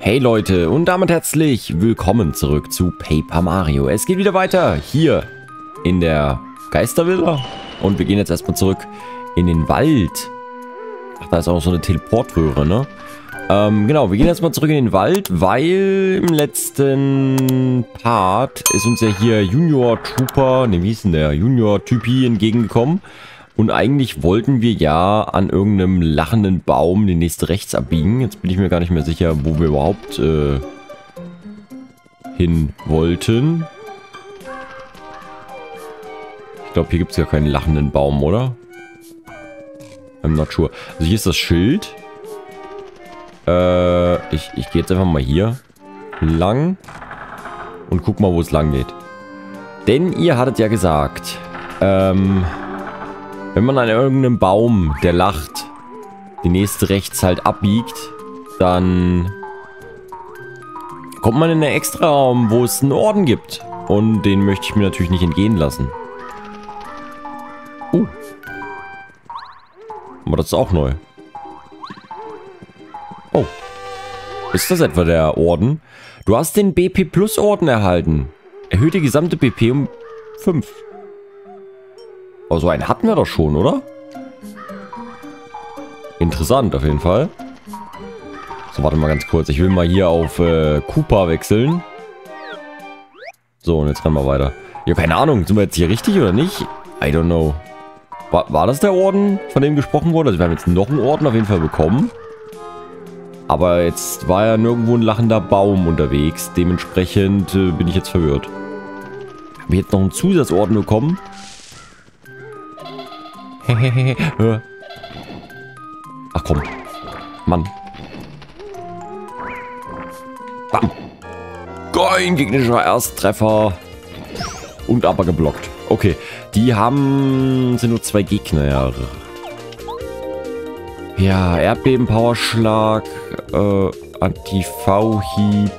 Hey Leute und damit herzlich willkommen zurück zu Paper Mario. Es geht wieder weiter hier in der Geistervilla und wir gehen jetzt erstmal zurück in den Wald. Ach, da ist auch so eine Teleportröhre, ne? Genau, wir gehen erstmal zurück in den Wald, weil im letzten Part ist uns ja hier Junior Trooper, ne, wie hieß denn der? Junior Typi entgegengekommen. Und eigentlich wollten wir ja an irgendeinem lachenden Baum den nächsten rechts abbiegen. Jetzt bin ich mir gar nicht mehr sicher, wo wir überhaupt hin wollten. Ich glaube, hier gibt es ja keinen lachenden Baum, oder? I'm not sure. Also hier ist das Schild. Ich gehe jetzt einfach mal hier lang und guck mal, wo es lang geht. Denn ihr hattet ja gesagt, wenn man an irgendeinem Baum, der lacht, die nächste rechts halt abbiegt, dann kommt man in einen Extraraum, wo es einen Orden gibt. Und den möchte ich mir natürlich nicht entgehen lassen. Aber das ist auch neu. Oh. Ist das etwa der Orden? Du hast den BP Plus Orden erhalten. Erhöht die gesamte BP um 5. Aber so einen hatten wir doch schon, oder? Interessant auf jeden Fall. So, warte mal ganz kurz. Ich will mal hier auf Koopa wechseln. So, und jetzt rennen wir weiter. Ja, keine Ahnung. Sind wir jetzt hier richtig oder nicht? I don't know. War das der Orden, von dem gesprochen wurde? Also wir haben jetzt noch einen Orden auf jeden Fall bekommen. Aber jetzt war ja nirgendwo ein lachender Baum unterwegs. Dementsprechend bin ich jetzt verwirrt. Haben wir jetzt noch einen Zusatzorden bekommen? Ach komm. Mann. Bam. Ein gegnerischer Ersttreffer. Und aber geblockt. Okay. Die sind nur 2 Gegner. Ja, Erdbeben, Powerschlag, Anti-V-Hieb.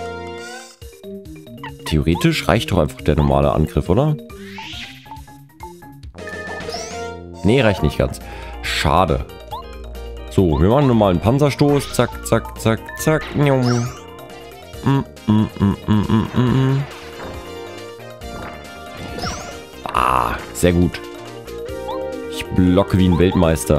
Theoretisch reicht doch einfach der normale Angriff, oder? Nee, reicht nicht ganz. Schade. So, wir machen einen normalen Panzerstoß. Zack, zack, zack, zack. Ah, sehr gut. Ich blocke wie ein Weltmeister.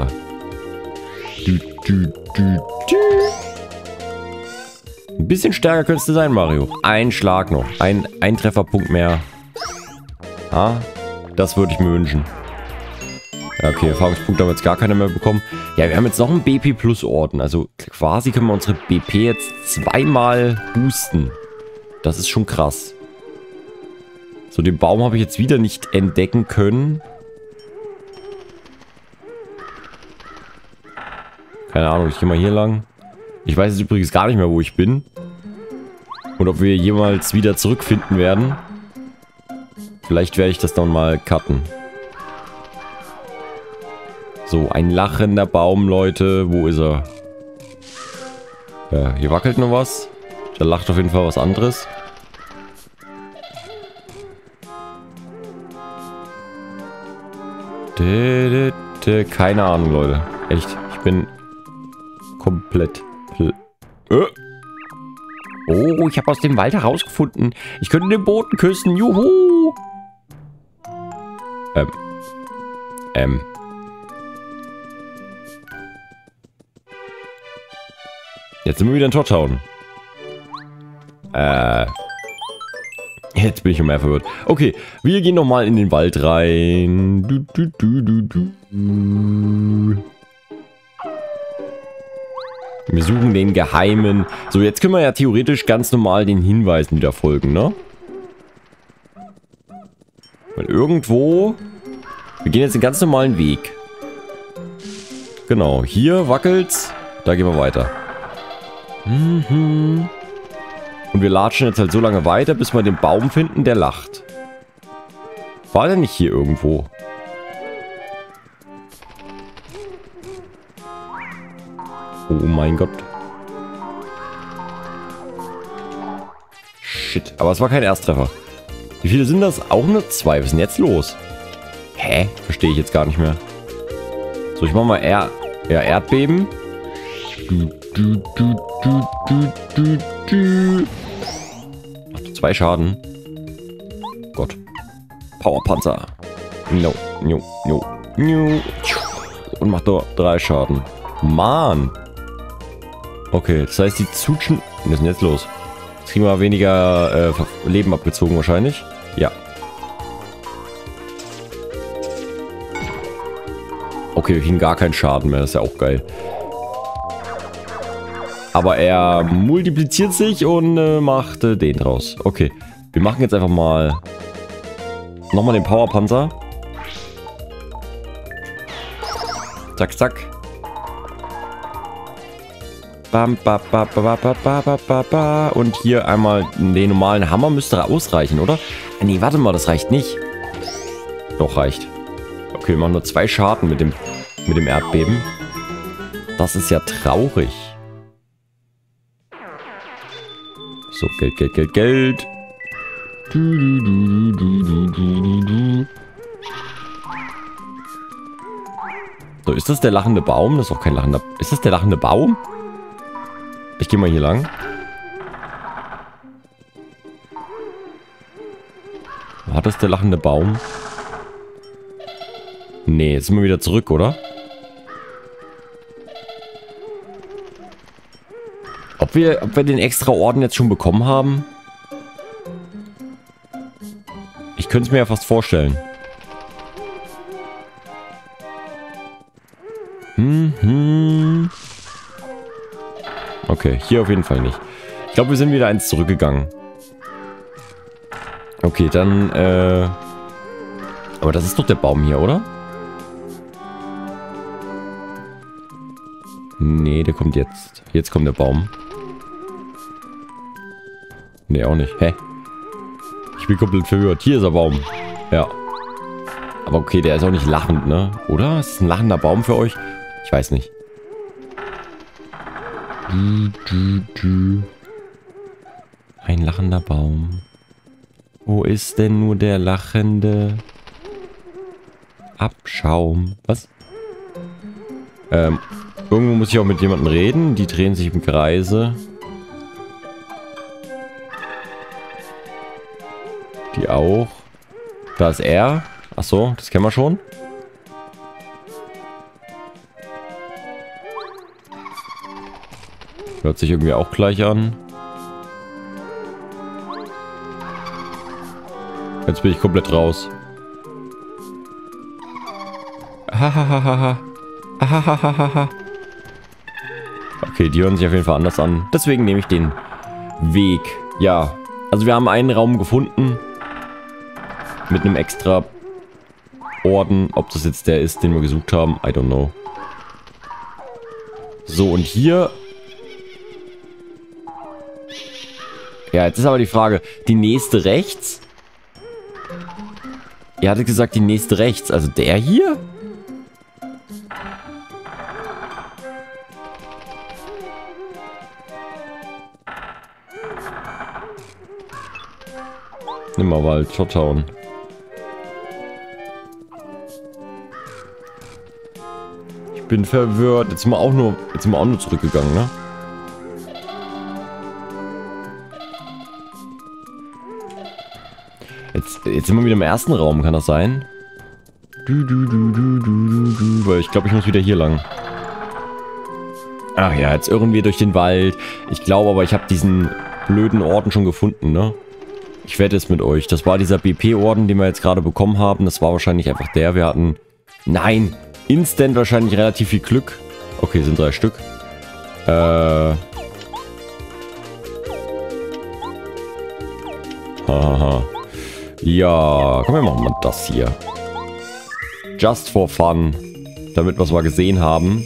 Ein bisschen stärker könntest du sein, Mario. Ein Schlag noch. Ein Trefferpunkt mehr. Ah, das würde ich mir wünschen. Ja, okay, Erfahrungspunkte haben jetzt gar keiner mehr bekommen. Ja, wir haben jetzt noch einen BP Plus Orden. Also quasi können wir unsere BP jetzt zweimal boosten. Das ist schon krass. So, den Baum habe ich jetzt wieder nicht entdecken können. Keine Ahnung, ich gehe mal hier lang. Ich weiß jetzt übrigens gar nicht mehr, wo ich bin. Und ob wir jemals wieder zurückfinden werden. Vielleicht werde ich das dann mal cutten. So, ein lachender Baum, Leute. Wo ist er? Ja, hier wackelt noch was. Da lacht auf jeden Fall was anderes. Keine Ahnung, Leute. Echt, ich bin komplett... Oh, ich habe aus dem Wald herausgefunden. Ich könnte den Boden küssen. Juhu! Jetzt sind wir wieder in Town. Jetzt bin ich mehr verwirrt. Okay, wir gehen nochmal in den Wald rein. Wir suchen den Geheimen. So, jetzt können wir ja theoretisch ganz normal den Hinweisen wieder folgen, ne? Weil irgendwo... Wir gehen jetzt den ganz normalen Weg. Genau, hier wackelt's. Da gehen wir weiter. Und wir latschen jetzt halt so lange weiter, bis wir den Baum finden, der lacht. War der nicht hier irgendwo? Oh mein Gott. Shit, aber es war kein Ersttreffer. Wie viele sind das? Auch nur 2. Was ist denn jetzt los? Hä? Verstehe ich jetzt gar nicht mehr. So, ich mach mal Erdbeben. Macht 2 Schaden. Gott. Powerpanzer. No, no, no, no. Und macht doch 3 Schaden. Mann. Okay, das heißt, die Zutschen... Was ist denn jetzt los? Jetzt kriegen wir weniger Leben abgezogen wahrscheinlich. Ja. Okay, wir kriegen gar keinen Schaden mehr. Das ist ja auch geil. Aber er multipliziert sich und macht den draus. Okay, wir machen jetzt einfach mal... Nochmal den Powerpanzer. Zack, zack. Bam, ba, ba, ba, ba, ba, ba, ba, ba. Und hier einmal den normalen Hammer müsste ausreichen, oder? Nee, warte mal, das reicht nicht. Doch, reicht. Okay, wir machen nur 2 Schaden mit dem Erdbeben. Das ist ja traurig. So, Geld, Geld, Geld, Geld. So, ist das der lachende Baum? Das ist auch kein lachender... Ist das der lachende Baum? Ich gehe mal hier lang. War das der lachende Baum? Nee, jetzt sind wir wieder zurück, oder? Ob wir den extra Orden jetzt schon bekommen haben? Ich könnte es mir ja fast vorstellen. Okay, hier auf jeden Fall nicht. Ich glaube, wir sind wieder eins zurückgegangen. Okay, dann, aber das ist doch der Baum hier, oder? Nee, der kommt jetzt. Jetzt kommt der Baum. Nee, auch nicht. Hä? Ich bin komplett verwirrt. Hier ist der Baum. Ja. Aber okay, der ist auch nicht lachend, ne? Oder? Ist es ein lachender Baum für euch? Ich weiß nicht. Ein lachender Baum. Wo ist denn nur der lachende Abschaum? Was? Irgendwo muss ich auch mit jemandem reden. Die drehen sich im Kreise. Die auch. Da ist er. Achso, das kennen wir schon. Hört sich irgendwie auch gleich an. Jetzt bin ich komplett raus. Hahaha. Hahaha. Okay, die hören sich auf jeden Fall anders an. Deswegen nehme ich den Weg. Ja, also wir haben einen Raum gefunden. Mit einem extra Orden. Ob das jetzt der ist, den wir gesucht haben, I don't know. So, und hier... Ja, jetzt ist aber die Frage, die nächste rechts? Ihr hattet gesagt, die nächste rechts. Also der hier? Nimmerwald, Shottown. Ich bin verwirrt. Jetzt sind wir auch nur zurückgegangen, ne? Jetzt sind wir wieder im ersten Raum, kann das sein? Weil ich glaube, ich muss wieder hier lang. Ach ja, jetzt irren wir durch den Wald. Ich glaube aber, ich habe diesen blöden Orden schon gefunden, ne? Ich wette es mit euch. Das war dieser BP-Orden, den wir jetzt gerade bekommen haben. Das war wahrscheinlich einfach der. Wir hatten... Nein! Instant wahrscheinlich relativ viel Glück. Okay, sind 3 Stück. Hahaha. Ja, komm, wir machen mal das hier. Just for fun. Damit wir es mal gesehen haben.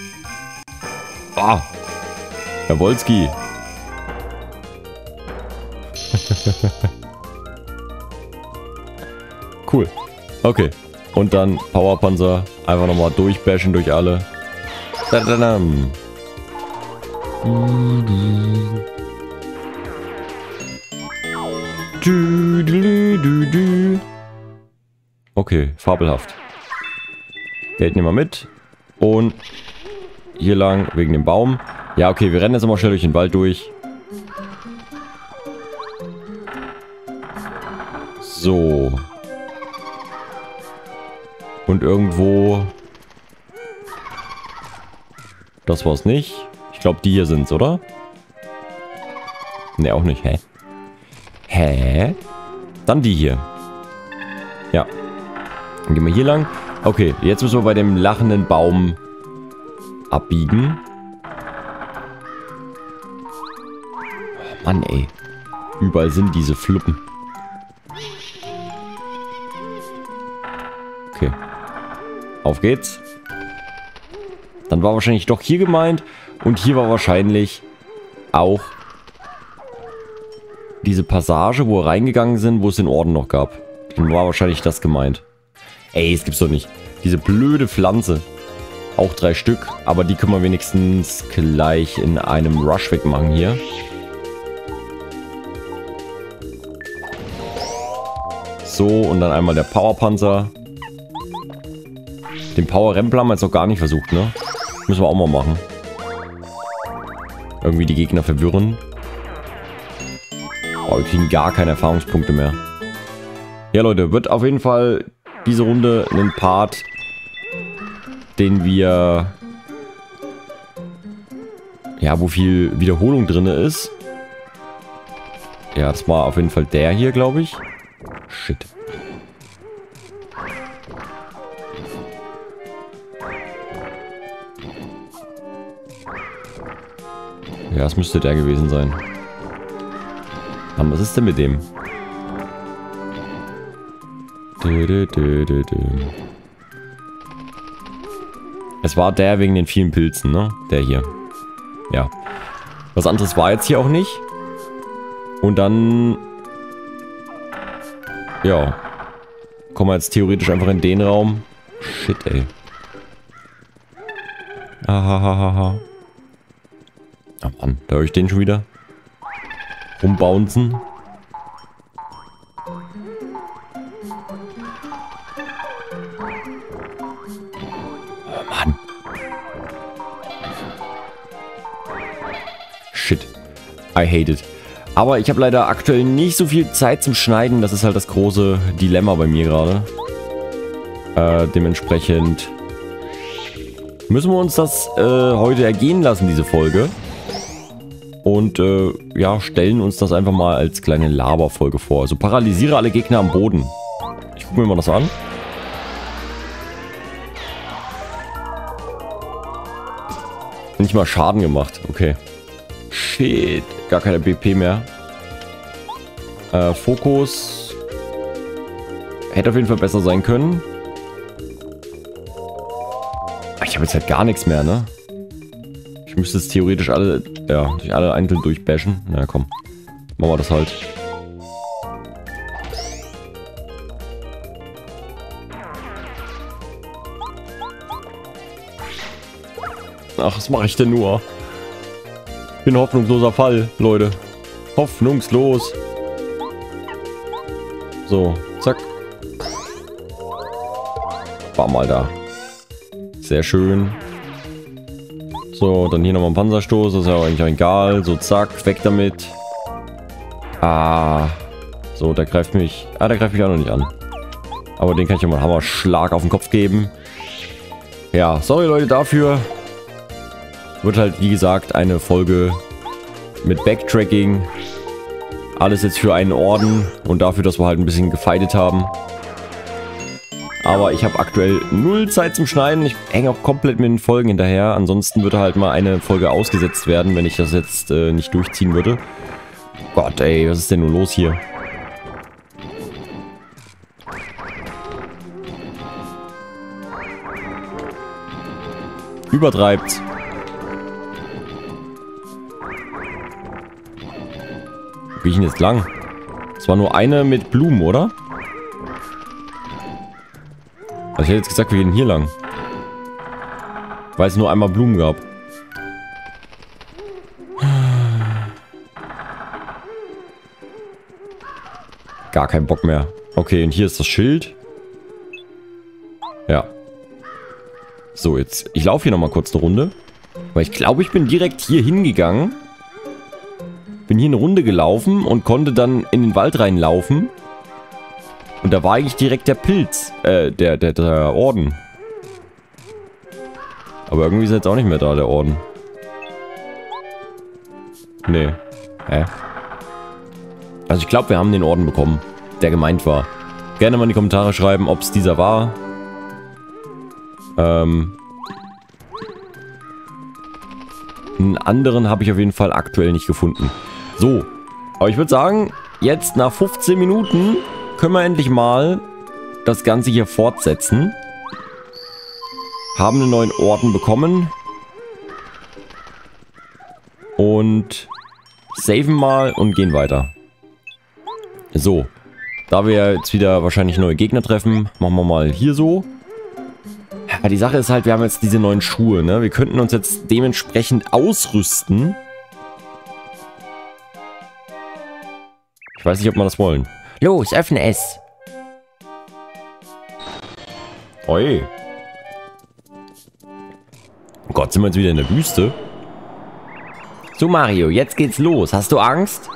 Ah! Herr Wolski. Cool. Okay. Und dann Powerpanzer. Einfach nochmal durchbashen durch alle. Tadadam. Okay, fabelhaft. Geld nehmen wir mit. Und hier lang wegen dem Baum. Ja, okay, wir rennen jetzt mal schnell durch den Wald durch. So. Und irgendwo... Das war's nicht. Ich glaube, die hier sind's, oder? Ne, auch nicht. Hä? Hä? Dann die hier. Ja. Dann gehen wir hier lang. Okay, jetzt müssen wir bei dem lachenden Baum abbiegen. Oh Mann, ey. Überall sind diese Fluppen. Okay. Auf geht's. Dann war wahrscheinlich doch hier gemeint. Und hier war wahrscheinlich auch diese Passage, wo wir reingegangen sind, wo es den Orden noch gab. Dann war wahrscheinlich das gemeint. Ey, das gibt's doch nicht. Diese blöde Pflanze. Auch 3 Stück. Aber die können wir wenigstens gleich in einem Rush wegmachen hier. So, und dann einmal der Powerpanzer. Den Power-Rempler haben wir jetzt noch gar nicht versucht, ne? Müssen wir auch mal machen. Irgendwie die Gegner verwirren. Oh, wir kriegen gar keine Erfahrungspunkte mehr. Ja, Leute, wird auf jeden Fall diese Runde ein Part, den wir... Ja, wo viel Wiederholung drin ist. Ja, das war auf jeden Fall der hier, glaube ich. Shit. Ja, es müsste der gewesen sein. Mann, was ist denn mit dem? Es war der wegen den vielen Pilzen, ne? Der hier. Ja. Was anderes war jetzt hier auch nicht. Und dann... Ja. Kommen wir jetzt theoretisch einfach in den Raum. Shit, ey. Ahahaha. Ah, Mann, da höre ich den schon wieder. Rumbouncen. Oh Mann. Shit. I hate it. Aber ich habe leider aktuell nicht so viel Zeit zum Schneiden. Das ist halt das große Dilemma bei mir gerade. Dementsprechend müssen wir uns das heute ergehen lassen, diese Folge. Und ja, stellen uns das einfach mal als kleine Laberfolge vor. Also paralysiere alle Gegner am Boden. Ich gucke mir mal das an. Nicht mal Schaden gemacht. Okay. Shit. Gar keine BP mehr. Fokus. Hätte auf jeden Fall besser sein können. Ich habe jetzt halt gar nichts mehr, ne? Ich müsste jetzt theoretisch alle, ja, durch alle einzeln durchbashen. Na komm. Machen wir das halt. Ach, was mache ich denn nur? Ich bin ein hoffnungsloser Fall, Leute. Hoffnungslos. So, zack. War mal da. Sehr schön. So, dann hier nochmal ein Panzerstoß. Das ist ja eigentlich auch egal. So, zack, weg damit. Ah. So, der greift mich. Ah, der greift mich auch noch nicht an. Aber den kann ich ja mal einen Hammerschlag auf den Kopf geben. Ja, sorry Leute dafür. Wird halt, wie gesagt, eine Folge mit Backtracking. Alles jetzt für einen Orden und dafür, dass wir halt ein bisschen gefeitet haben. Aber ich habe aktuell 0 Zeit zum Schneiden. Ich hänge auch komplett mit den Folgen hinterher. Ansonsten würde halt mal eine Folge ausgesetzt werden, wenn ich das jetzt nicht durchziehen würde. Gott, ey, was ist denn nun los hier? Übertreibt. Wo gehe ich denn jetzt lang? Es war nur eine mit Blumen, oder? Also ich hätte jetzt gesagt, wir gehen hier lang. Weil es nur einmal Blumen gab. Gar kein Bock mehr. Okay, und hier ist das Schild. Ja. So, jetzt. Ich laufe hier nochmal kurz eine Runde. Aber ich glaube, ich bin direkt hier hingegangen. Bin hier eine Runde gelaufen und konnte dann in den Wald reinlaufen. Und da war eigentlich direkt der Pilz, der Orden. Aber irgendwie ist er jetzt auch nicht mehr da, der Orden. Nee. Hä? Also ich glaube, wir haben den Orden bekommen, der gemeint war. Gerne mal in die Kommentare schreiben, ob es dieser war. Einen anderen habe ich auf jeden Fall aktuell nicht gefunden. So, aber ich würde sagen, jetzt nach 15 Minuten können wir endlich mal das Ganze hier fortsetzen. Haben einen neuen Orden bekommen. Und saven mal und gehen weiter. So, da wir jetzt wieder wahrscheinlich neue Gegner treffen, machen wir mal hier so. Ja, die Sache ist halt, wir haben jetzt diese neuen Schuhe, ne? Wir könnten uns jetzt dementsprechend ausrüsten. Ich weiß nicht, ob wir das wollen. Los, öffne es. Oi. Oh Gott, sind wir jetzt wieder in der Wüste? So, Mario, jetzt geht's los. Hast du Angst?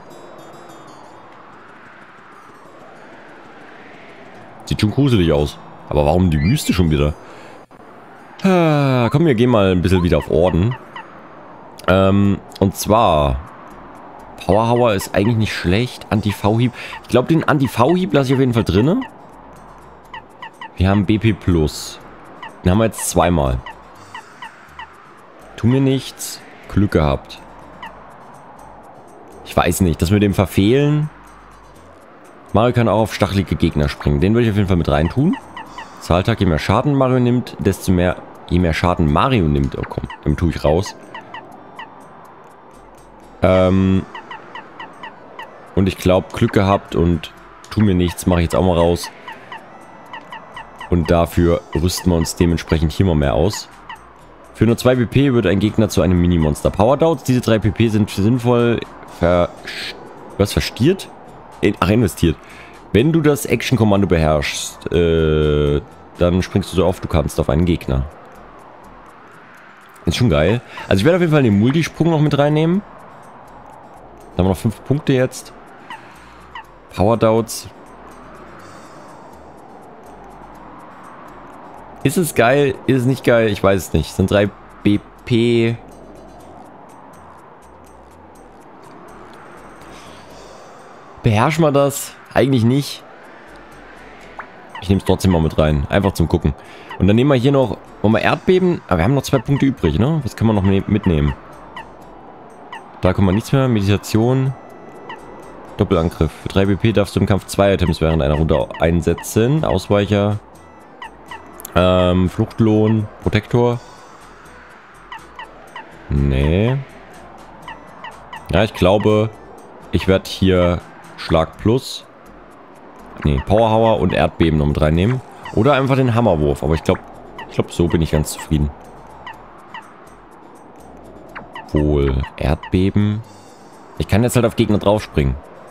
Sieht schon gruselig aus. Aber warum die Wüste schon wieder? Komm, wir gehen mal ein bisschen wieder auf Orden. Und zwar... Powerhour ist eigentlich nicht schlecht. Anti-V-Hieb. Ich glaube, den Anti-V-Hieb lasse ich auf jeden Fall drin. Wir haben BP+. Den haben wir jetzt zweimal. Tu mir nichts. Glück gehabt. Ich weiß nicht. Das mit dem Verfehlen... Mario kann auch auf stachelige Gegner springen. Den würde ich auf jeden Fall mit rein tun. Zahltag, je mehr Schaden Mario nimmt, desto mehr... Je mehr Schaden Mario nimmt... Oh komm, dann tue ich raus. Und ich glaube, Glück gehabt und tu mir nichts, mache ich jetzt auch mal raus. Und dafür rüsten wir uns dementsprechend hier mal mehr aus. Für nur 2 PP wird ein Gegner zu einem Mini-Monster. Powerdouts, diese 3 PP sind sinnvoll verstiert? Ach, investiert. Wenn du das Action-Kommando beherrschst, dann springst du so oft du kannst auf einen Gegner. Ist schon geil. Also ich werde auf jeden Fall den Multisprung noch mit reinnehmen. Da haben wir noch 5 Punkte jetzt. Powerdouts. Ist es geil? Ist es nicht geil? Ich weiß es nicht. Es sind 3 BP. Beherrschen wir das? Eigentlich nicht. Ich nehme es trotzdem mal mit rein. Einfach zum Gucken. Und dann nehmen wir hier noch... Wollen wir Erdbeben? Aber wir haben noch 2 Punkte übrig, ne? Was können wir noch mitnehmen? Da kommt man nichts mehr. Meditation. Doppelangriff. Für 3 BP darfst du im Kampf 2 Items während einer Runde einsetzen. Ausweicher. Fluchtlohn. Protektor. Nee. Ja, ich glaube, ich werde hier Schlag Plus. Nee, Powerhour und Erdbeben noch mit reinnehmen. Oder einfach den Hammerwurf. Aber ich glaube, so bin ich ganz zufrieden. Wohl. Erdbeben. Ich kann jetzt halt auf Gegner draufspringen.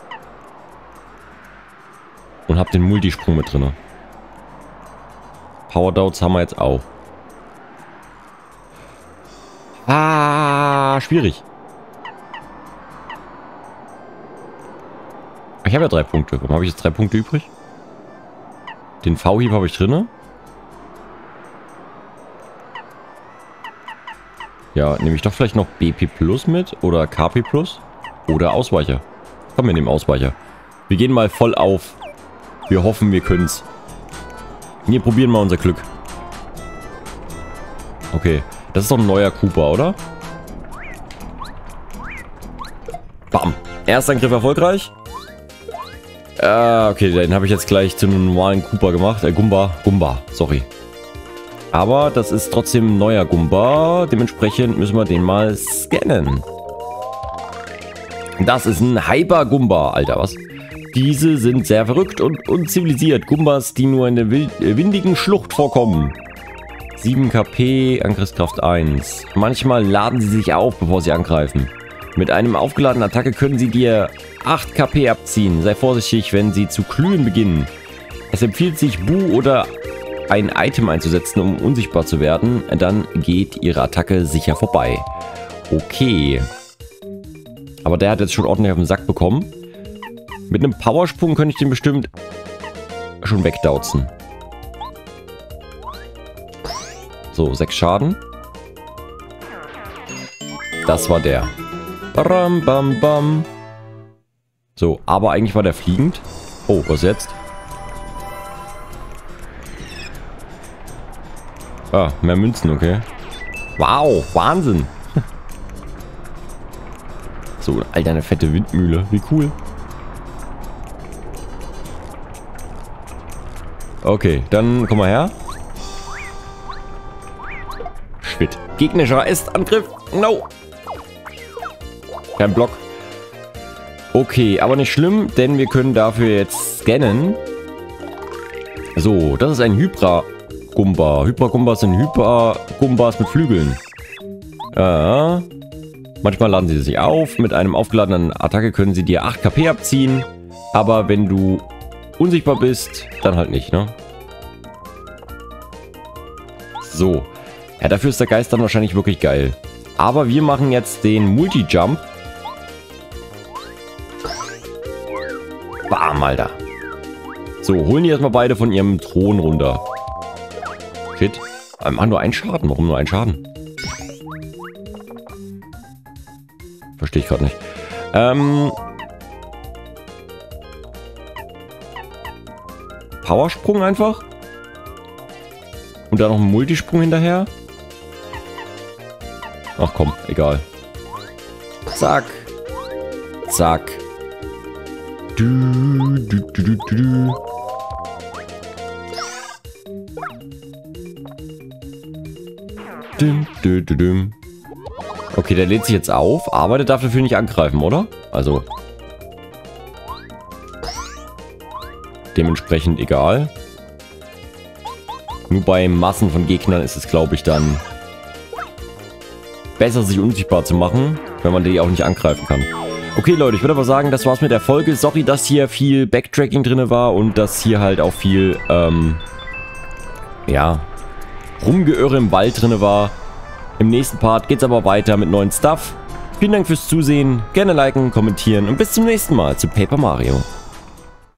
Und habe den Multisprung mit drin. Powerdouts haben wir jetzt auch. Ah, schwierig. Ich habe ja 3 Punkte. Warum habe ich jetzt 3 Punkte übrig? Den V-Hieb habe ich drin. Ja, nehme ich doch vielleicht noch BP Plus mit oder KP Plus oder Ausweicher. Komm, wir nehmen Ausweicher. Wir gehen mal voll auf. Wir hoffen, wir können's. Wir probieren mal unser Glück. Okay, das ist doch ein neuer Koopa, oder? Bam. Erstangriff erfolgreich. Okay, den habe ich jetzt gleich zu einem normalen Koopa gemacht. Gumba, sorry. Aber das ist trotzdem ein neuer Gumba. Dementsprechend müssen wir den mal scannen. Das ist ein Hyper-Gumba. Alter, was? Diese sind sehr verrückt und unzivilisiert. Gumbas, die nur in der windigen Schlucht vorkommen. 7 KP, Angriffskraft 1. Manchmal laden sie sich auf, bevor sie angreifen. Mit einem aufgeladenen Attacke können sie dir 8 KP abziehen. Sei vorsichtig, wenn sie zu glühen beginnen. Es empfiehlt sich, Bu oder ein Item einzusetzen, um unsichtbar zu werden, dann geht ihre Attacke sicher vorbei. Okay. Aber der hat jetzt schon ordentlich auf den Sack bekommen. Mit einem Powersprung könnte ich den bestimmt schon wegdauzen. So, 6 Schaden. Das war der. Bam, bam, bam. So, aber eigentlich war der fliegend. Oh, was jetzt? Ah, mehr Münzen, okay. Wow, Wahnsinn. So, Alter, eine fette Windmühle. Wie cool. Okay, dann komm mal her. Shit. Gegnerischer Ästangriff. No. Kein Block. Okay, aber nicht schlimm, denn wir können dafür jetzt scannen. So, das ist ein Hydra-Gumba. Hydra-Gumbas sind Hyper-Gumbas mit Flügeln. Manchmal laden sie sich auf. Mit einem aufgeladenen Attacke können sie dir 8 KP abziehen. Aber wenn du unsichtbar bist, dann halt nicht, ne? So. Ja, dafür ist der Geist dann wahrscheinlich wirklich geil. Aber wir machen jetzt den Multi-Jump. Bam, Alter. So, holen die erstmal beide von ihrem Thron runter. Shit. Machen nur einen Schaden. Warum nur einen Schaden? Verstehe ich gerade nicht. Powersprung einfach. Und dann noch ein Multisprung hinterher. Ach komm, egal. Zack. Zack. Okay, der lädt sich jetzt auf, aber der darf dafür nicht angreifen, oder? Also. Dementsprechend egal. Nur bei Massen von Gegnern ist es, glaube ich, dann besser, sich unsichtbar zu machen, wenn man die auch nicht angreifen kann. Okay, Leute, ich würde aber sagen, das war's mit der Folge. Sorry, dass hier viel Backtracking drin war und dass hier halt auch viel, ja, Rumgeirre im Wald drin war. Im nächsten Part geht's aber weiter mit neuen Stuff. Vielen Dank fürs Zusehen, gerne liken, kommentieren und bis zum nächsten Mal zu Paper Mario.